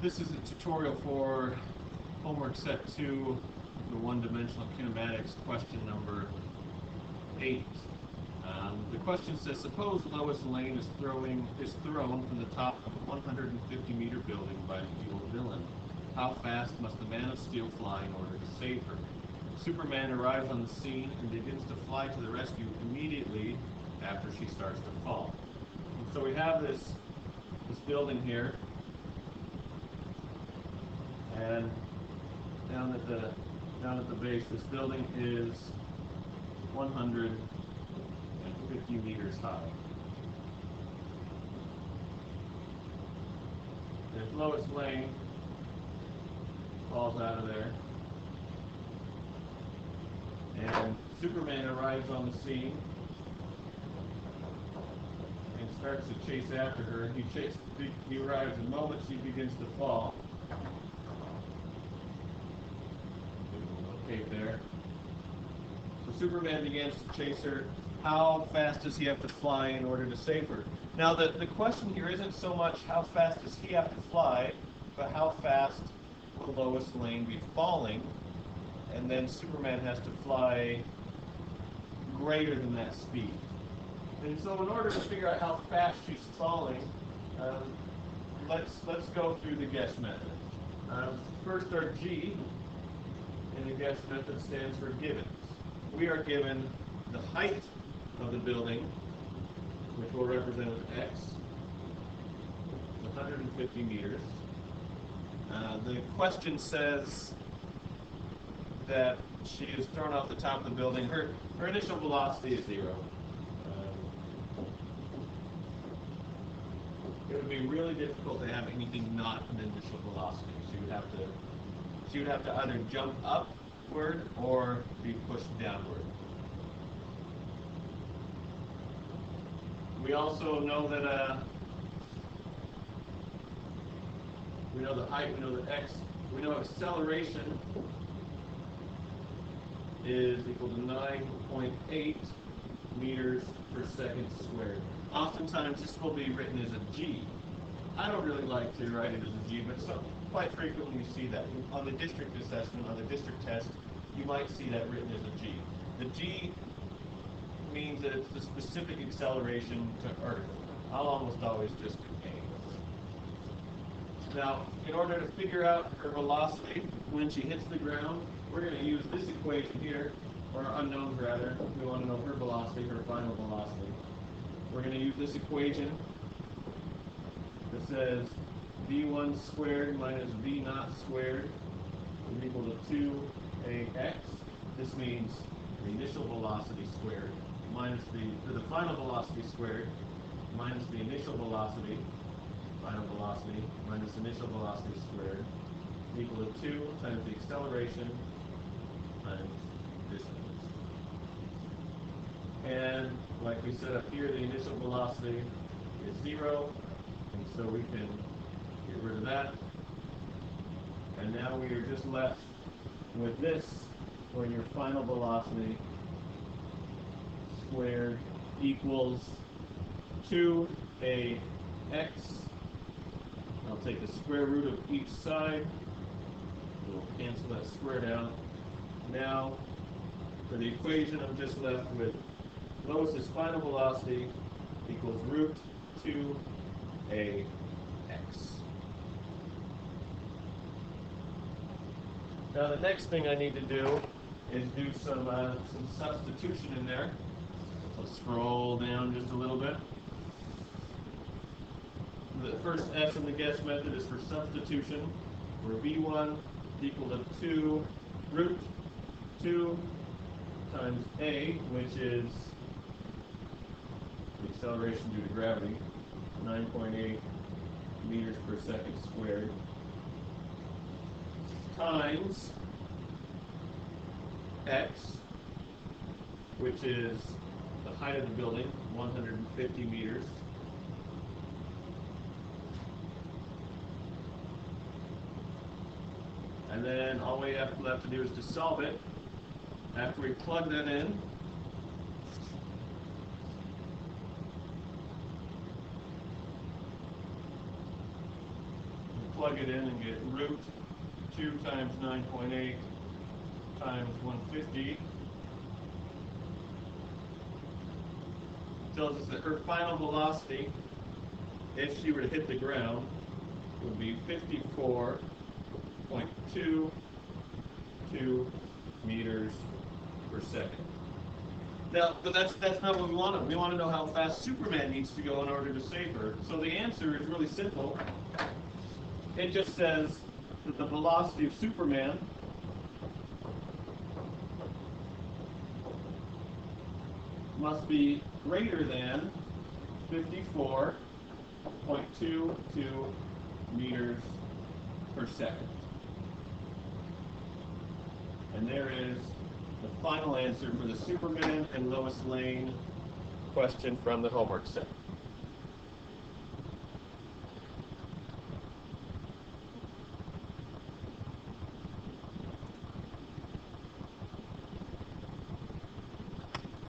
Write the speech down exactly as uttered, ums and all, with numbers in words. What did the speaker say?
This is a tutorial for homework set two, the one-dimensional kinematics, question number eight. Um, the question says, suppose Lois Lane is throwing is thrown from the top of a one hundred fifty meter building by an evil villain. How fast must the Man of Steel fly in order to save her? Superman arrives on the scene and begins to fly to the rescue immediately after she starts to fall. And so we have this this building here, and down at the down at the base, this building is one hundred fifty meters high. If Lois Lane falls out of there, and Superman arrives on the scene and starts to chase after her, he chase, he arrives the moment she begins to fall. Okay, there. So Superman begins to chase her. How fast does he have to fly in order to save her? Now, the, the question here isn't so much how fast does he have to fly, but how fast will Lois Lane be falling, and then Superman has to fly greater than that speed. And so in order to figure out how fast she's falling, um, let's, let's go through the guess method. Um, first, our G in the guess method stands for givens. We are given the height of the building, which we'll represent as x, one hundred fifty meters. Uh, the question says that she is thrown off the top of the building. Her, her initial velocity is zero. Um, it would be really difficult to have anything not an initial velocity. She would have to, she would have to either jump upward or be pushed downward. We also know that uh, we know the height, we know the x, we know acceleration is equal to nine point eight meters per second squared. Oftentimes this will be written as a G. I don't really like to write it as a G, but so, quite frequently you see that. On the district assessment, on the district test, you might see that written as a G. The G means that it's the specific acceleration to Earth. I'll almost always just do A. Now, in order to figure out her velocity when she hits the ground, we're going to use this equation here, or unknowns rather. We want to know her velocity, her final velocity. We're going to use this equation that says v one squared minus v naught squared is equal to two a x. This means the initial velocity squared minus the, or the final velocity squared minus the initial velocity, final velocity minus initial velocity squared equal to two times the acceleration times distance. And like we said up here, the initial velocity is zero, and so we can get rid of that. And now we are just left with this, where your final velocity squared equals two a x. I'll take the square root of each side. We'll cancel that squared out. Now, for the equation, I'm just left with Lois's final velocity equals root two a x. Now, the next thing I need to do is do some uh, some substitution in there. So scroll down just a little bit. The first S in the guess method is for substitution, where v one equal to two root two times a, which is the acceleration due to gravity, nine point eight meters per second squared, times x, which is the height of the building, one hundred fifty meters. And then all we have left to do is to solve it. After we plug that in, plug it in and get root two times nine point eight times one hundred fifty. Tells us that her final velocity, if she were to hit the ground, would be fifty-four point two two meters per second. Now, but that's that's not what we want to. We want to know how fast Superman needs to go in order to save her. So the answer is really simple. It just says that the velocity of Superman must be greater than fifty-four point two two meters per second. And there is the final answer for the Superman and Lois Lane question from the homework set.